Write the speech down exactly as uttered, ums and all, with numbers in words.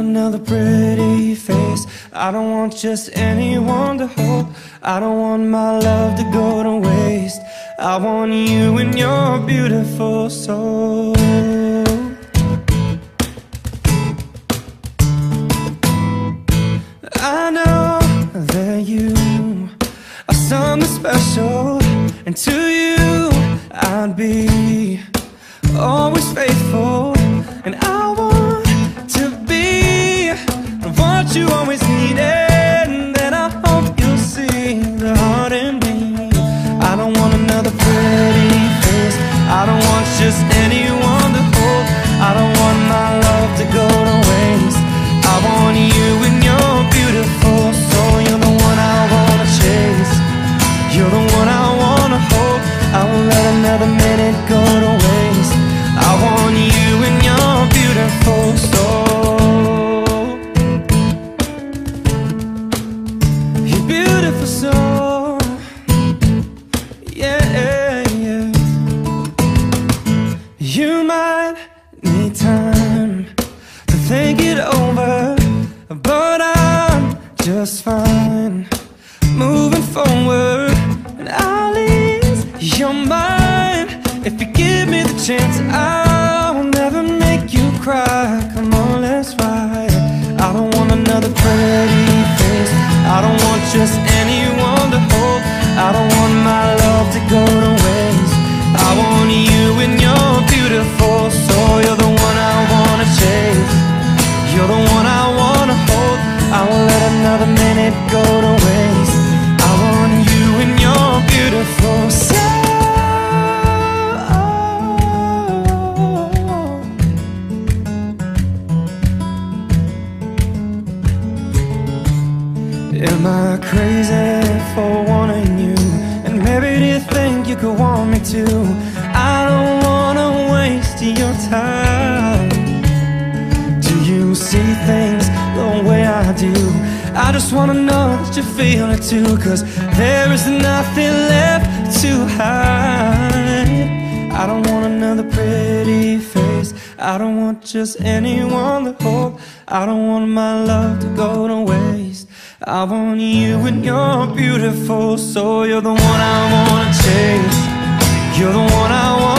another pretty face. I don't want just anyone to hold. I don't want my love to go to waste. I want you and your beautiful soul. I know that you are something special, and to you I'd be always faithful. And I want to be what you always needed, and then I hope you'll see the heart in me. I don't want another pretty face. I don't want just anyone to hold. I don't want my love to go to waste. I want you and your beautiful soul. You're the one I wanna chase. You're the one I wanna hold. I won't let another minute go to waste. I want you and your beautiful soul. Your beautiful soul. Yeah, yeah. You might need time to think it over, but I'm just fine moving forward. And I'll ease your mind if you give me the chance. I'll never make you cry. Come on, let's ride. I don't want another pretty face. I don't want just anyone to hold. I don't want my love to go to waste. I want you and your beautiful soul. You're the one I wanna chase. You're the one I wanna hold. I won't let another minute go to waste. I want you and your beautiful soul. Am I crazy for wanting you? And maybe do you think you could want me too? I don't wanna waste your time. Do you see things the way I do? I just wanna know that you feel it too, 'cause there is nothing left to hide. I don't want another pretty face. I don't want just anyone to hold. I don't want my love to go to waste. I want you and your beautiful soul. You're the one I wanna chase. You're the one I want